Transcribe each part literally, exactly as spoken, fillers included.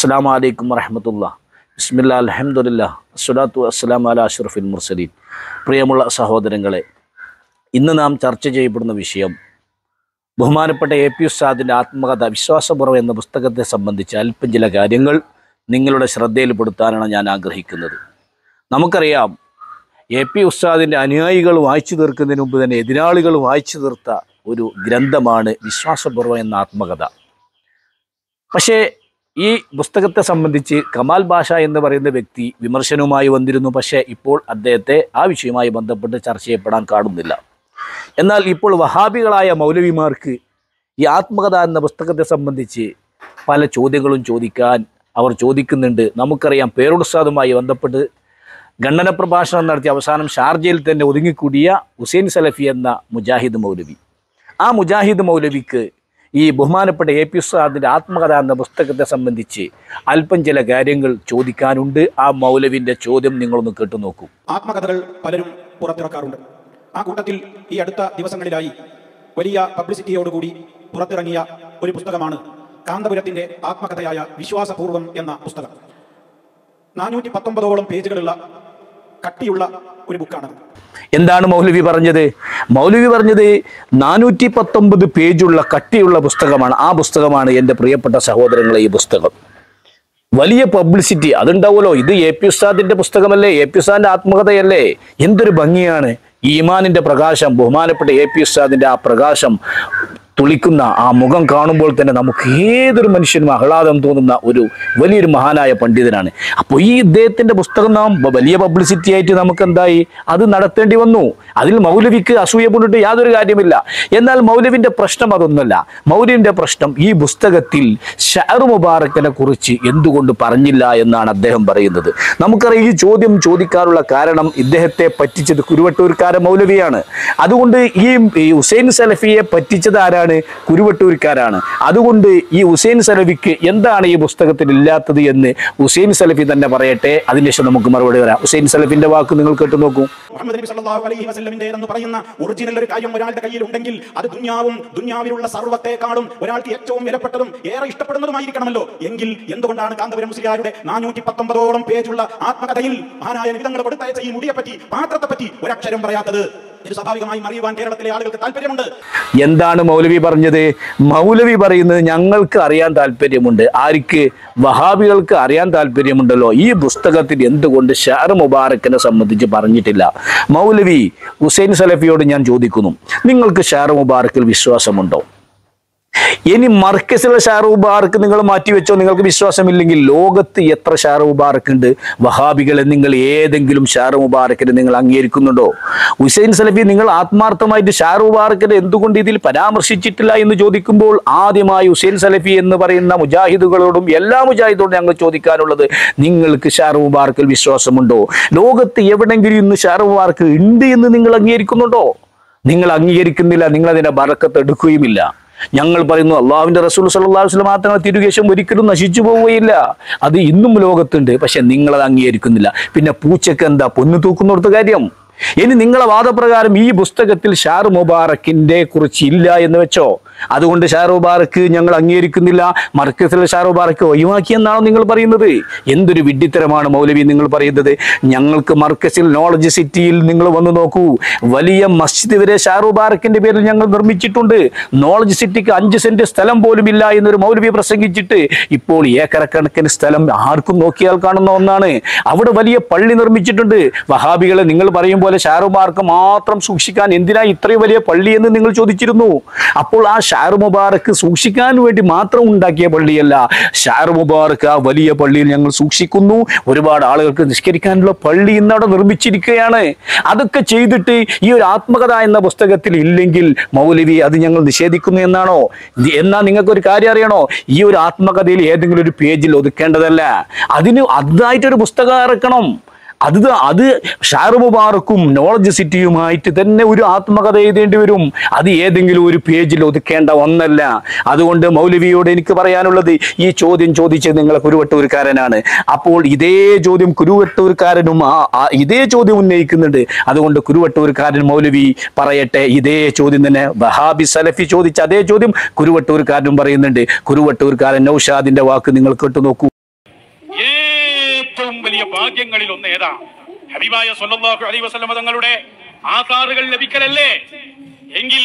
അസ്സലാമു അലൈക്കും വറഹ്മത്തുള്ളാഹി. ബിസ്മില്ലാ അൽഹംദുലില്ലാ അസ്സലാത്തു വസ്സലാമു അലാ അഷ്റഫിൽ മുർസലീൻ. പ്രിയമുള്ള സഹോദരങ്ങളെ, ഇന്ന് നാം ചർച്ച ചെയ്യപ്പെടുന്ന വിഷയം ബഹുമാനപ്പെട്ട എ പി ഉസ്താദിൻ്റെ ആത്മകഥ വിശ്വാസപൂർവ്വം എന്ന പുസ്തകത്തെ സംബന്ധിച്ച് അല്പം ചില കാര്യങ്ങൾ നിങ്ങളുടെ ശ്രദ്ധയിൽപ്പെടുത്താനാണ് ഞാൻ ആഗ്രഹിക്കുന്നത്. നമുക്കറിയാം, എ പി ഉസ്താദിൻ്റെ അനുയായികൾ വായിച്ചു തീർക്കുന്നതിന് മുമ്പ് തന്നെ എതിരാളികൾ വായിച്ചു തീർത്ത ഒരു ഗ്രന്ഥമാണ് വിശ്വാസപൂർവ്വം എന്ന ആത്മകഥ. പക്ഷേ ഈ പുസ്തകത്തെ സംബന്ധിച്ച് കമാൽ ബാഷ എന്ന് പറയുന്ന വ്യക്തി വിമർശനവുമായി വന്നിരുന്നു. പക്ഷേ ഇപ്പോൾ അദ്ദേഹത്തെ ആ വിഷയവുമായി ബന്ധപ്പെട്ട് ചർച്ച ചെയ്യപ്പെടാൻ കാണുന്നില്ല. എന്നാൽ ഇപ്പോൾ വഹാബികളായ മൗലവിമാർക്ക് ഈ ആത്മകഥ എന്ന പുസ്തകത്തെ സംബന്ധിച്ച് പല ചോദ്യങ്ങളും ചോദിക്കാൻ അവർ ചോദിക്കുന്നുണ്ട്. നമുക്കറിയാം, പേരോട് ഉസ്താദുമായി ബന്ധപ്പെട്ട് ഖണ്ഡന പ്രഭാഷണം നടത്തി അവസാനം ഷാർജയിൽ തന്നെ ഒതുങ്ങിക്കൂടിയ ഹുസൈൻ സലഫി എന്ന മുജാഹിദ് മൗലവി, ആ മുജാഹിദ് മൗലവിക്ക് ഈ ബഹുമാനപ്പെട്ട എ പി ഉസ്താദിൻ്റെ ആത്മകഥ എന്ന പുസ്തകത്തെ സംബന്ധിച്ച് അല്പം ചില കാര്യങ്ങൾ ചോദിക്കാനുണ്ട്. ആ മൗലവിൻ്റെ ചോദ്യം നിങ്ങളൊന്ന് കേട്ടു നോക്കൂ. ആത്മകഥകൾ പലരും പുറത്തിറക്കാറുണ്ട്. ആ കൂട്ടത്തിൽ ഈ അടുത്ത ദിവസങ്ങളിലായി വലിയ പബ്ലിസിറ്റിയോടുകൂടി പുറത്തിറങ്ങിയ ഒരു പുസ്തകമാണ് കാന്തപുരത്തിൻ്റെ ആത്മകഥയായ വിശ്വാസപൂർവം എന്ന പുസ്തകം. നാനൂറ്റി പത്തൊമ്പതോളം പേജുകളുള്ള കട്ടിയുള്ള ഒരു ബുക്കാണ്. എന്താണ് മൗലവി പറഞ്ഞത്? മൗലവി പറഞ്ഞത് നാനൂറ്റി പത്തൊമ്പത് പേജുള്ള കട്ടിയുള്ള പുസ്തകമാണ്. ആ പുസ്തകമാണ് എൻ്റെ പ്രിയപ്പെട്ട സഹോദരങ്ങളെ, ഈ പുസ്തകം വലിയ പബ്ലിസിറ്റി അതുണ്ടാവുമല്ലോ. ഇത് എ പി ഉസ്താദിൻ്റെ പുസ്തകമല്ലേ, എ പി ഉസ്താദിൻ്റെ ആത്മകഥയല്ലേ? എന്തൊരു ഭംഗിയാണ്! ഈമാനിൻ്റെ പ്രകാശം, ബഹുമാനപ്പെട്ട എ പി ഉസ്താദിൻ്റെ ആ പ്രകാശം തുളിക്കുന്ന ആ മുഖം കാണുമ്പോൾ തന്നെ നമുക്ക് ഏതൊരു മനുഷ്യനും ആഹ്ലാദം തോന്നുന്ന ഒരു വലിയൊരു മഹാനായ പണ്ഡിതനാണ്. അപ്പോൾ ഈ ഇദ്ദേഹത്തിൻ്റെ പുസ്തകം നാം വലിയ പബ്ലിസിറ്റി ആയിട്ട് നമുക്ക് എന്തായി അത് നടത്തേണ്ടി വന്നു. അതിൽ മൗലവിക്ക് അസൂയ കൊണ്ടിട്ട് യാതൊരു കാര്യമില്ല. എന്നാൽ മൗലവിൻ്റെ പ്രശ്നം അതൊന്നുമല്ല. മൗലവിൻ്റെ പ്രശ്നം ഈ പുസ്തകത്തിൽ ഷഅർ മുബാറക്കിനെ കുറിച്ച് എന്തുകൊണ്ട് പറഞ്ഞില്ല എന്നാണ് അദ്ദേഹം പറയുന്നത്. നമുക്കറിയാം, ഈ ചോദ്യം ചോദിക്കാനുള്ള കാരണം ഇദ്ദേഹത്തെ പറ്റിച്ചത് കുരുവട്ടൂർക്കാരൻ മൗലവിയാണ്. അതുകൊണ്ട് ഈ ഹുസൈൻ സലഫിയെ പറ്റിച്ചത് ആരാണ്? കുരുവട്ടൂർക്കാരാണ്. അതുകൊണ്ട് ഈ ഹുസൈൻ സലഫിക്ക് എന്താണ് ഈ പുസ്തകത്തിൽ ഇല്ലാത്തത് എന്ന് ഹുസൈൻ സലഫി തന്നെ പറയട്ടെ. അതിനുശേഷം നമുക്ക് മറുപടി വരാം. ഹുസൈൻ സലഫിന്റെ വാക്ക് നിങ്ങൾ കേട്ടു നോക്കൂ. മുഹമ്മദ് നബി സല്ലല്ലാഹു അലൈഹി വസല്ലമിന്റെ എന്ന് പറയുന്ന ഒറിജിനൽ ഒരു കാര്യം ഒരാളുടെ കയ്യിൽ ഉണ്ടെങ്കിൽ അത് ദുനിയാവും ദുനിയാവിലുള്ള സർവ്വത്തെക്കാളും ഒരാൾക്ക് ഏറ്റവും വിലപ്പെട്ടതും ഏറെ ഇഷ്ടപ്പെടുന്നതുമായിരിക്കണമല്ലോ. എങ്കിൽ എന്തുകൊണ്ടാണ് കാന്തപുരം മുസ്ലിയാരുടെ നാനൂറ്റി പത്തൊമ്പതോളം പേജുള്ള ആത്മകഥയിൽ മഹാനായ നിതങ്ങൾ കൊടുത്തയച്ച ഈ മുടിയെ പറ്റി, പാത്രത്തെ പറ്റി ഒരക്ഷരം പറയാത്തത്? ഇത് സ്വാഭാവികമായും അറിയുവാൻ കേരളത്തിലെ ആളുകൾക്ക് താല്പര്യമുണ്ട്. എന്താണ് മൗലവി പറഞ്ഞത്? മൗലവി പറയുന്നത് ഞങ്ങൾക്ക് അറിയാൻ താല്പര്യമുണ്ട്. ആർക്ക്? വഹാബികൾക്ക് അറിയാൻ താല്പര്യമുണ്ടല്ലോ. ഈ പുസ്തകത്തിൽ എന്തുകൊണ്ട് ഷഅർ മുബാറക്കിനെ സംബന്ധിച്ച് പറഞ്ഞിട്ടില്ല? മൗലവി ഹുസൈൻ സലഫിയോട് ഞാൻ ചോദിക്കുന്നു, നിങ്ങൾക്ക് ഷഅർ മുബാറക്കിൽ വിശ്വാസമുണ്ടോ? ഇനി മർക്കസിലെ ഷഅർ മുബാറക്ക് നിങ്ങൾ മാറ്റിവെച്ചോ. നിങ്ങൾക്ക് വിശ്വാസമില്ലെങ്കിൽ ലോകത്ത് എത്ര ഷഅർ മുബാറക്ക് ഉണ്ട്? വഹാബികളെ നിങ്ങൾ ഏതെങ്കിലും ഷഅർ മുബാറക്കിനെ നിങ്ങൾ അംഗീകരിക്കുന്നുണ്ടോ? ഹുസൈൻ സലഫി, നിങ്ങൾ ആത്മാർത്ഥമായിട്ട് ഷഅർ മുബാറക്കിനെ എന്തുകൊണ്ട് ഇതിൽ പരാമർശിച്ചിട്ടില്ല എന്ന് ചോദിക്കുമ്പോൾ ആദ്യമായി ഹുസൈൻ സലഫി എന്ന് പറയുന്ന മുജാഹിദുകളോടും എല്ലാ മുജാഹിദോടും ഞങ്ങൾ ചോദിക്കാനുള്ളത്, നിങ്ങൾക്ക് ഷഅർ മുബാറക്കിൽ വിശ്വാസമുണ്ടോ? ലോകത്ത് എവിടെയെങ്കിലും ഇന്ന് ഷഅർ മുബാറക്ക് ഉണ്ട് എന്ന് നിങ്ങൾ അംഗീകരിക്കുന്നുണ്ടോ? നിങ്ങൾ അംഗീകരിക്കുന്നില്ല. നിങ്ങൾ അതിന്റെ ബറക്കത്ത് എടുക്കുകയുമില്ല. ഞങ്ങൾ പറയുന്നു, അള്ളാഹുവിന്റെ റസൂൽ സല്ലല്ലാഹു അലൈഹി വസല്ലം മാത്രം തിരുകേശം ഒരിക്കലും നശിച്ചു പോവുകയില്ല. അത് ഇന്നും ലോകത്തുണ്ട്. പക്ഷെ നിങ്ങളത് അംഗീകരിക്കുന്നില്ല. പിന്നെ പൂച്ചക്ക് എന്താ പൊന്നു തൂക്കുന്നിടത്ത് കാര്യം? ഇനി നിങ്ങളെ വാദപ്രകാരം ഈ പുസ്തകത്തിൽ ഷഅർ മുബാറക്കിന്റെ കുറിച്ച് ഇല്ല എന്ന് വെച്ചോ, അതുകൊണ്ട് ഷഅർ മുബാറക്ക് ഞങ്ങൾ അംഗീകരിക്കുന്നില്ല, മർക്കസിലെ ഷഅർ മുബാറക്ക് ഒഴിവാക്കി എന്നാണോ നിങ്ങൾ പറയുന്നത്? എന്തൊരു വിഡ്ഢിത്തരമാണ് മൗലവി നിങ്ങൾ പറയുന്നത്. ഞങ്ങൾക്ക് മർക്കസിൽ നോളജ് സിറ്റിയിൽ നിങ്ങൾ വന്ന് നോക്കൂ, വലിയ മസ്ജിദ് വരെ ഷഅർ മുബാറക്കിന്റെ പേരിൽ ഞങ്ങൾ നിർമ്മിച്ചിട്ടുണ്ട്. നോളജ് സിറ്റിക്ക് അഞ്ച് സെന്റ് സ്ഥലം പോലും ഇല്ല എന്നൊരു മൗലവി പ്രസംഗിച്ചിട്ട് ഇപ്പോൾ ഏക്കറക്കണക്കിന് സ്ഥലം ആർക്കും നോക്കിയാൽ കാണുന്ന ഒന്നാണ്. അവിടെ വലിയ പള്ളി നിർമ്മിച്ചിട്ടുണ്ട്. വഹാബികളെ നിങ്ങൾ പറയുമ്പോൾ പോലെ ഷഅർ മുബാറക്ക് മാത്രം സൂക്ഷിക്കാൻ എന്തിനാ ഇത്രയും വലിയ പള്ളി എന്ന് നിങ്ങൾ ചോദിച്ചിരുന്നു. അപ്പോൾ ആ ഷഅർ മുബാറക്ക് സൂക്ഷിക്കാൻ വേണ്ടി മാത്രം ഉണ്ടാക്കിയ പള്ളിയല്ല. ഷഅർ മുബാറക്ക് ആ വലിയ പള്ളിയിൽ ഞങ്ങൾ സൂക്ഷിക്കുന്നു. ഒരുപാട് ആളുകൾക്ക് നിസ്കരിക്കാനുള്ള പള്ളി ഇന്ന് അവിടെ നിർമ്മിച്ചിരിക്കുകയാണ്. അതൊക്കെ ചെയ്തിട്ട് ഈ ഒരു ആത്മകഥ എന്ന പുസ്തകത്തിൽ ഇല്ലെങ്കിൽ മൗലവി അത് ഞങ്ങൾ നിഷേധിക്കുന്നു എന്നാണോ? എന്നാൽ നിങ്ങൾക്കൊരു കാര്യം അറിയണോ? ഈ ഒരു ആത്മകഥയിൽ ഏതെങ്കിലും ഒരു പേജിൽ ഒതുക്കേണ്ടതല്ല. അതിന് അതിനായിട്ടൊരു പുസ്തകം ഇറക്കണം. അത് അത് ഷഅർ മുബാറക്കും നോളജ് സിറ്റിയുമായിട്ട് തന്നെ ഒരു ആത്മകഥ എഴുതേണ്ടി വരും. അത് ഏതെങ്കിലും ഒരു പേജിൽ ഒതുക്കേണ്ട ഒന്നല്ല. അതുകൊണ്ട് മൗലവിയോട് എനിക്ക് പറയാനുള്ളത്, ഈ ചോദ്യം ചോദിച്ചത് നിങ്ങളെ കുരുവട്ടൂർക്കാരനാണ്. അപ്പോൾ ഇതേ ചോദ്യം കുരുവട്ടൂർക്കാരനും ഇതേ ചോദ്യം ഉന്നയിക്കുന്നുണ്ട്. അതുകൊണ്ട് കുരുവട്ടൂർക്കാരൻ മൗലവി പറയട്ടെ, ഇതേ ചോദ്യം തന്നെ വഹാബി സലഫി ചോദിച്ച അതേ ചോദ്യം കുരുവട്ടൂർക്കാരനും പറയുന്നുണ്ട്. കുരുവട്ടൂർക്കാരൻ നൗഷാദിന്റെ വാക്ക് നിങ്ങൾ കേട്ടു നോക്കൂ. വലിയ ഭാഗ്യങ്ങളിൽ ഒന്ന് ഏതാ? ഹബീബായ സ്വല്ലല്ലാഹു അലൈഹി വസല്ലം തങ്ങളുടെ ആധാറുകൾ ലഭിക്കലല്ലേ? എങ്കിൽ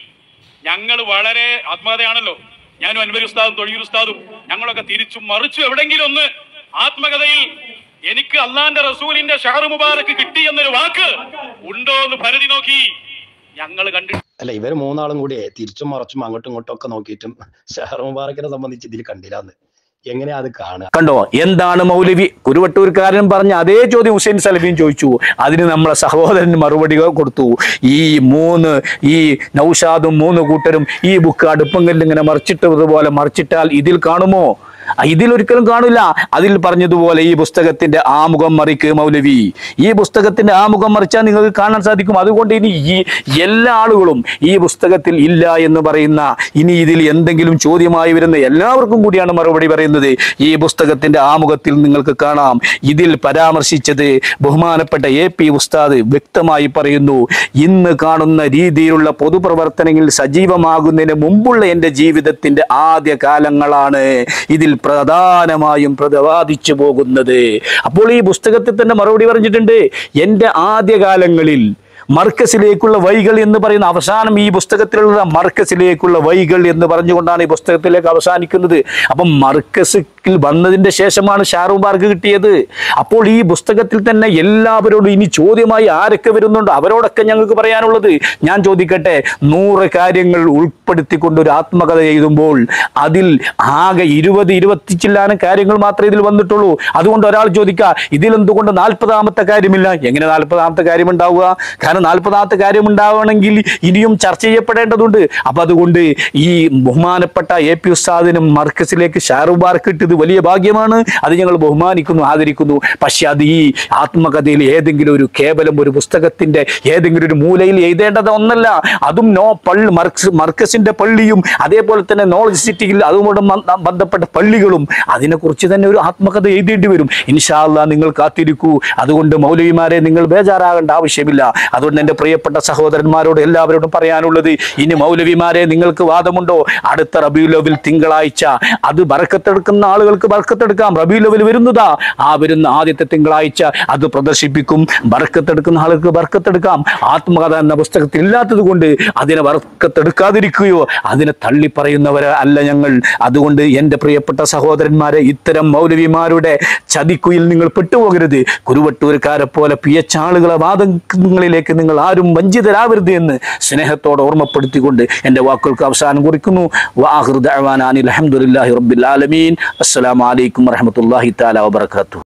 ഞങ്ങൾ വളരെ ആത്മകഥയാണല്ലോ, ഞാനും അൻവരി ഉസ്താദും തൊഴിൽ ഉസ്താദും ഞങ്ങളൊക്കെ തിരിച്ചും മറിച്ചു എവിടെങ്കിലും ഒന്ന് ആത്മകഥയിൽ എനിക്ക് അള്ളാന്റെ റസൂലിന്റെ ഷഹർ മുബാറക്ക് കിട്ടി എന്നൊരു വാക്ക് ഉണ്ടോ എന്ന് പരിധി നോക്കി ഞങ്ങൾ കണ്ടു. അല്ല, ഇവർ മൂന്നാളും കൂടി തിരിച്ചും മറച്ചും അങ്ങോട്ടും ഇങ്ങോട്ടും ഒക്കെ നോക്കിയിട്ടും ഷഹർ മുബാറക്കിനെ സംബന്ധിച്ച് ഇതിൽ കണ്ടില്ലാന്ന് എങ്ങനെയാ അത് കാണുക? കണ്ടോ എന്താണ് മൗലവി കുരുവട്ടൂർക്കാരൻ പറഞ്ഞ അതേ ചോദ്യം ഹുസൈൻ സലഫിയും ചോദിച്ചു. അതിന് നമ്മളെ സഹോദരന് മറുപടി കൊടുത്തു. ഈ മൂന്ന് ഈ നൗഷാദും മൂന്ന് കൂട്ടരും ഈ ബുക്ക് അടുപ്പങ്കലിൽ ഇങ്ങനെ മറിച്ചിട്ടതുപോലെ മറിച്ചിട്ടാൽ ഇതിൽ കാണുമോ? ഇതിലൊരിക്കലും കാണില്ല. അതിൽ പറഞ്ഞതുപോലെ ഈ പുസ്തകത്തിന്റെ ആമുഖം മറിക്ക് മൗലവി, ഈ പുസ്തകത്തിന്റെ ആമുഖം മറിച്ചാൽ നിങ്ങൾക്ക് കാണാൻ സാധിക്കും. അതുകൊണ്ട് ഇനി ഈ എല്ലാ ആളുകളും ഈ പുസ്തകത്തിൽ ഇല്ല എന്ന് പറയുന്ന, ഇനി ഇതിൽ എന്തെങ്കിലും ചോദ്യമായി വരുന്ന എല്ലാവർക്കും കൂടിയാണ് മറുപടി പറയുന്നത്. ഈ പുസ്തകത്തിന്റെ ആമുഖത്തിൽ നിങ്ങൾക്ക് കാണാം, ഇതിൽ പരാമർശിച്ചത് ബഹുമാനപ്പെട്ട എ പി ഉസ്താദ് വ്യക്തമായി പറയുന്നു, ഇന്ന് കാണുന്ന രീതിയിലുള്ള പൊതുപ്രവർത്തനങ്ങളിൽ സജീവമാകുന്നതിന് മുമ്പുള്ള എൻ്റെ ജീവിതത്തിന്റെ ആദ്യ കാലങ്ങളാണ് ഇതിൽ പ്രധാനമായും പ്രതിപാദിച്ചു പോകുന്നത്. അപ്പോൾ ഈ പുസ്തകത്തിൽ തന്നെ മറുപടി പറഞ്ഞിട്ടുണ്ട്, എൻ്റെ ആദ്യകാലങ്ങളിൽ മർക്കസിലേക്കുള്ള വഴികൾ എന്ന് പറയുന്ന അവസാനം ഈ പുസ്തകത്തിലുള്ള മർക്കസിലേക്കുള്ള വഴികൾ എന്ന് പറഞ്ഞുകൊണ്ടാണ് ഈ പുസ്തകത്തിലേക്ക് അവസാനിക്കുന്നത്. അപ്പം മർക്കസിൽ വന്നതിന്റെ ശേഷമാണ് ഷഹർ മുബാറക്ക് കിട്ടിയത്. അപ്പോൾ ഈ പുസ്തകത്തിൽ തന്നെ എല്ലാവരോടും ഇനി ചോദ്യമായി ആരൊക്കെ വരുന്നുണ്ടോ അവരോടൊക്കെ ഞങ്ങൾക്ക് പറയാനുള്ളത്, ഞാൻ ചോദിക്കട്ടെ, നൂറ് കാര്യങ്ങൾ ഉൾപ്പെടുത്തിക്കൊണ്ട് ഒരു ആത്മകഥ എഴുതുമ്പോൾ അതിൽ ആകെ ഇരുപത് ഇരുപത്തി ചില്ലാനും കാര്യങ്ങൾ മാത്രമേ ഇതിൽ വന്നിട്ടുള്ളൂ. അതുകൊണ്ട് ഒരാൾ ചോദിക്കുക, ഇതിലെന്തുകൊണ്ട് നാൽപ്പതാമത്തെ കാര്യമില്ല? എങ്ങനെ നാൽപ്പതാമത്തെ കാര്യം ഉണ്ടാവുക? കാരണം നാൽപ്പതാമത്തെ കാര്യം ഉണ്ടാവണമെങ്കിൽ ഇനിയും ചർച്ച ചെയ്യപ്പെടേണ്ടതുണ്ട്. അപ്പൊ അതുകൊണ്ട് ഈ ബഹുമാനപ്പെട്ട എ പി ഉസ്താദിനും മർക്കസിലേക്ക് ഷഹർ മുബാറക്ക് കിട്ടിയത് വലിയ ഭാഗ്യമാണ്. അത് ഞങ്ങൾ ബഹുമാനിക്കുന്നു, ആദരിക്കുന്നു. പക്ഷെ അത് ഈ ആത്മകഥയിൽ ഏതെങ്കിലും ഒരു കേവലം ഒരു പുസ്തകത്തിന്റെ ഏതെങ്കിലും ഒരു മൂലയിൽ എഴുതേണ്ടത് ഒന്നല്ല. അതും നോ പള്ളി മർക്കസ് മർക്കസിന്റെ പള്ളിയും അതേപോലെ തന്നെ നോളജ് സിറ്റിയിൽ അതുകൊണ്ട് ബന്ധപ്പെട്ട പള്ളികളും അതിനെക്കുറിച്ച് തന്നെ ഒരു ആത്മകഥ എഴുതേണ്ടി വരും. ഇൻഷാ അല്ലാഹ് നിങ്ങൾ കാത്തിരിക്കൂ. അതുകൊണ്ട് മൗലവിമാരെ നിങ്ങൾ ബേജാറാകേണ്ട ആവശ്യമില്ല. അതുകൊണ്ട് എൻ്റെ പ്രിയപ്പെട്ട സഹോദരന്മാരോട് എല്ലാവരോടും പറയാനുള്ളത്, ഇനി മൗലവിമാരെ നിങ്ങൾക്ക് വാദമുണ്ടോ? അടുത്ത റബീഉൽ അവ്വൽ തിങ്കളാഴ്ച അത് ബർക്കത്തെടുക്കുന്ന ആളുകൾക്ക് ബർക്കത്തെടുക്കാം. റബീഉൽ അവ്വൽ വരുന്നതാ, ആ വരുന്ന ആദ്യത്തെ തിങ്കളാഴ്ച അത് പ്രദർശിപ്പിക്കും. ബർക്കത്തെടുക്കുന്ന ആളുകൾക്ക് ബർക്കത്തെടുക്കാം. ആത്മകഥ എന്ന പുസ്തകത്തിൽ ഇല്ലാത്തത് കൊണ്ട് അതിനെ ബർക്കത്തെടുക്കാതിരിക്കുകയോ അതിനെ തള്ളി പറയുന്നവരെ അല്ല ഞങ്ങൾ. അതുകൊണ്ട് എൻ്റെ പ്രിയപ്പെട്ട സഹോദരന്മാരെ, ഇത്തരം മൗലവിമാരുടെ ചതിക്കുയിൽ നിങ്ങൾ പെട്ടുപോകരുത്. കുരുവട്ടൂർക്കാരെ പോലെ പി എച്ച് ആളുകളെ വാദങ്ങളിലേക്ക് നിങ്ങൾ ആരും വഞ്ചിതരാവരുത് എന്ന് സ്നേഹത്തോടെ ഓർമ്മപ്പെടുത്തിക്കൊണ്ട് എൻ്റെ വാക്കുകൾക്ക് അവസാനം കുറിക്കുന്നു. വആഖിറു ദഅ്വാനാ അനിൽ ഹംദുലില്ലാഹി റബ്ബിൽ ആലമീൻ. അസ്സലാമു അലൈക്കും വറഹ്മത്തുള്ളാഹി തആല വബറകാതുഹു.